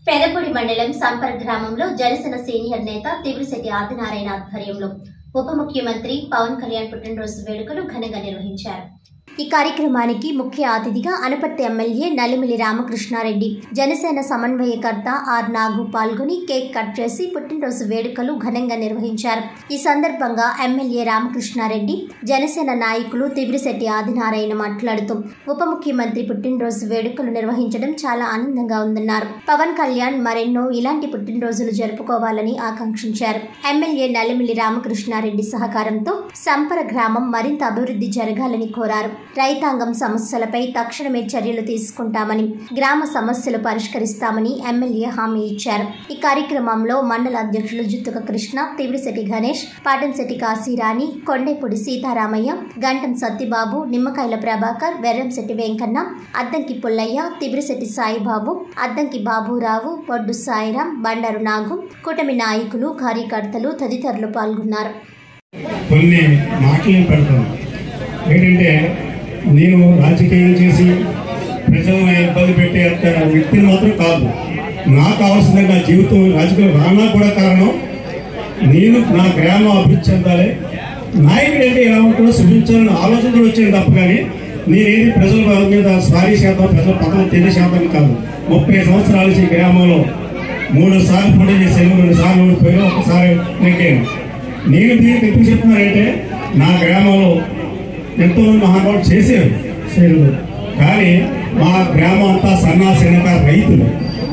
పెదపూడి మండలం సంపర్ గ్రామంలో జనసేన సీనియర్ నేత తివిరిశెట్టి ఆదినారాయణ ఆధ్వర్యంలో ఉప ముఖ్యమంత్రి పవన్ కళ్యాణ్ పుట్టినరోజు వేడుకలు ఘనంగా నిర్వహించారు. ఈ కార్యక్రమానికి ముఖ్య అతిథిగా అనపర్తి ఎమ్మెల్యే నలిమిలి రామకృష్ణారెడ్డి, జనసేన సమన్వయకర్త ఆర్ నాగు పాల్గొని కేక్ కట్ చేసి పుట్టినరోజు వేడుకలు ఘనంగా నిర్వహించారు. ఈ సందర్భంగా ఎమ్మెల్యే రామకృష్ణారెడ్డి, జనసేన నాయకులు తివిరిశెట్టి ఆదినారాయణ మాట్లాడుతూ ఉప ముఖ్యమంత్రి పుట్టినరోజు వేడుకలు నిర్వహించడం చాలా ఆనందంగా ఉందన్నారు. పవన్ కళ్యాణ్ మరెన్నో ఇలాంటి పుట్టినరోజులు జరుపుకోవాలని ఆకాంక్షించారు. ఎమ్మెల్యే నలిమిలి రామకృష్ణారెడ్డి సహకారంతో సంపర గ్రామం మరింత అభివృద్ధి జరగాలని కోరారు. రైతాంగం సమస్యలపై తక్షణమే చర్యలు తీసుకుంటామని, గ్రామ సమస్యలు పరిష్కరిస్తామని ఎమ్మెల్యే హామీ ఇచ్చారు. ఈ కార్యక్రమంలో మండల అధ్యక్షులు జుత్తుక కృష్ణ, తివిరిశెట్టి గణేష్, పాటంశెట్టి కాశీరాణి, కొండేపూడి సీతారామయ్య, గంటం సత్తిబాబు, నిమ్మకాయల ప్రభాకర్, వెర్రంశెట్టి వెంకన్న, అద్దంకి పుల్లయ్య, తివిరిశెట్టి సాయిబాబు, అద్దంకి బాబురావు, బొడ్డు సాయిరాం, బండారు నాగు, కూటమి నాయకులు, కార్యకర్తలు తదితరులు పాల్గొన్నారు. కొన్ని మాటలు పెడతాను ఏంటంటే, నేను రాజకీయం చేసి ప్రజలను ఇబ్బంది పెట్టే వ్యక్తిని మాత్రం కాదు. నాకు కావాల్సింది నా జీవితం రాజకీయం రానా కూడా కారణం నేను నా గ్రామం అభివృద్ధి చెందాలి. నాయకుడు అంటే ఎలా ఉంటుందో సృష్టించాలని ఆలోచనలు వచ్చాను తప్ప కానీ నేనేది ప్రజల మీద స్వారీ శాతం ప్రజల పక్కన తెలియశాతం కాదు. 30 సంవత్సరాల నుంచి గ్రామంలో 3 సార్లు పోటీ చేశాను, 2 సార్లు ఓడిపోయాను, 1 సారి నెగ్గాను. నేను దీనికి ఎప్పుడు చెప్తున్నానంటే, నా గ్రామంలో ఎంతోమంది మహానుభావులు చేశారు, కానీ మా గ్రామం అంతా సన్నాసినక రైతులు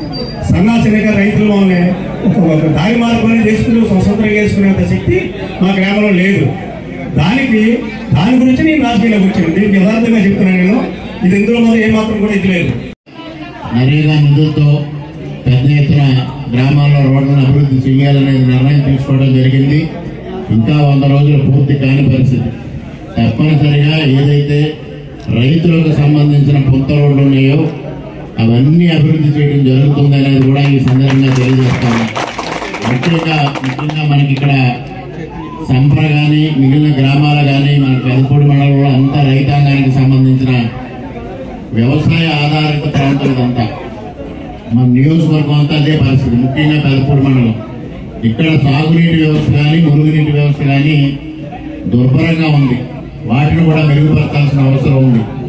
వల్లనే ఒక దారి మార్గం చేసుకుని స్వతంత్రంగా చేసుకునేంత శక్తి మా గ్రామంలో లేదు. దాని గురించి నేను రాజకీయాలకు వచ్చాను. దీనికి యథార్థంగా చెప్తున్నాను. నేను ఇది ఇందులో మాత్రం ఏమాత్రం కూడా ఇది లేదు. నరేగా నిధులతో పెద్ద ఎత్తున గ్రామాల్లో రోడ్లను అభివృద్ధి చేయాలనేది నిర్ణయం తీసుకోవడం జరిగింది. ఇంకా 100 రోజులు పూర్తి కాని పరిస్థితి. తప్పనిసరిగా ఏదైతే రైతులకు సంబంధించిన పొంత రోడ్లు ఉన్నాయో అవన్నీ అభివృద్ధి చేయడం జరుగుతుంది అనేది కూడా ఈ సందర్భంగా తెలియజేస్తాను. ముఖ్యంగా మనకి ఇక్కడ సంపర కానీ మిగిలిన గ్రామాలు కానీ మన పెదపూడి మండలంలో అంతా రైతాంగానికి సంబంధించిన వ్యవసాయ ఆధారిత ప్రాంతం అంతా మన నియోజకవర్గం అంతా అదే పరిస్థితి. ముఖ్యంగా పెదపూడి మండలం ఇక్కడ సాగునీటి వ్యవస్థ కానీ మురుగునీటి వ్యవస్థ కానీ దుర్భరంగా ఉంది. వాటిని కూడా మెరుగుపరచాల్సిన అవసరం ఉంది.